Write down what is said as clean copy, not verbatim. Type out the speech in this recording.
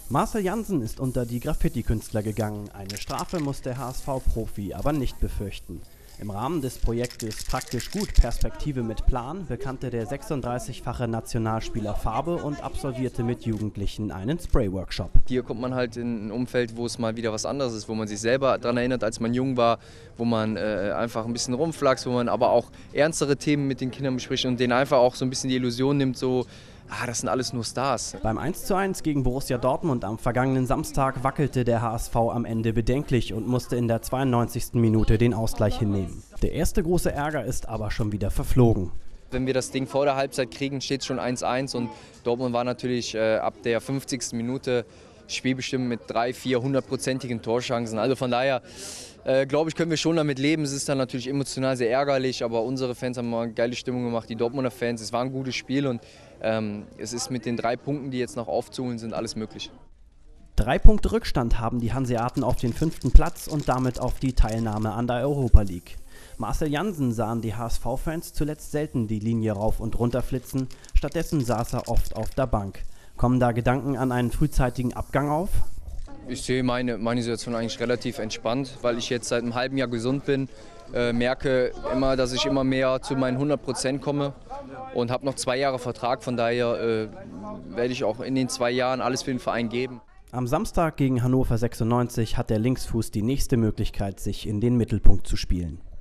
Marcel Jansen ist unter die Graffiti-Künstler gegangen. Eine Strafe muss der HSV-Profi aber nicht befürchten. Im Rahmen des Projektes Praktisch gut – Perspektive mit Plan bekannte der 36-fache Nationalspieler Farbe und absolvierte mit Jugendlichen einen Spray-Workshop. Hier kommt man halt in ein Umfeld, wo es mal wieder was anderes ist, wo man sich selber daran erinnert, als man jung war, wo man einfach ein bisschen rumflaxt, wo man aber auch ernstere Themen mit den Kindern bespricht und denen einfach auch so ein bisschen die Illusion nimmt, so, das sind alles nur Stars. Beim 1:1 gegen Borussia Dortmund am vergangenen Samstag wackelte der HSV am Ende bedenklich und musste in der 92. Minute den Ausgleich hinnehmen. Der erste große Ärger ist aber schon wieder verflogen. Wenn wir das Ding vor der Halbzeit kriegen, steht es schon 1:1 und Dortmund war natürlich ab der 50. Minute spielbestimmt mit 3-4 hundertprozentigen Torchancen. Also von daher glaube ich, können wir schon damit leben. Es ist dann natürlich emotional sehr ärgerlich, aber unsere Fans haben mal eine geile Stimmung gemacht, die Dortmunder Fans. Es war ein gutes Spiel und es ist mit den 3 Punkten, die jetzt noch aufzuholen sind, alles möglich. 3 Punkte Rückstand haben die Hanseaten auf den 5. Platz und damit auf die Teilnahme an der Europa League. Marcel Jansen sahen die HSV-Fans zuletzt selten die Linie rauf und runter flitzen, stattdessen saß er oft auf der Bank. Kommen da Gedanken an einen frühzeitigen Abgang auf? Ich sehe meine Situation eigentlich relativ entspannt, weil ich jetzt seit einem halben Jahr gesund bin, merke immer, dass ich immer mehr zu meinen 100% komme und habe noch 2 Jahre Vertrag, von daher werde ich auch in den 2 Jahren alles für den Verein geben. Am Samstag gegen Hannover 96 hat der Linksfuß die nächste Möglichkeit, sich in den Mittelpunkt zu spielen.